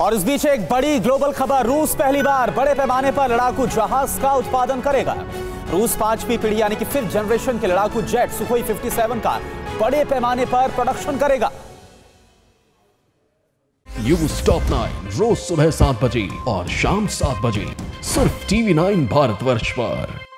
और इस बीच एक बड़ी ग्लोबल खबर, रूस पहली बार बड़े पैमाने पर लड़ाकू जहाज का उत्पादन करेगा। रूस 5वीं पीढ़ी यानी कि 5th जनरेशन के लड़ाकू जेट सुखोई 57 का बड़े पैमाने पर प्रोडक्शन करेगा। न्यूज़ टॉप 9 रोज सुबह 7 बजे और शाम 7 बजे सिर्फ TV9 भारतवर्ष पर।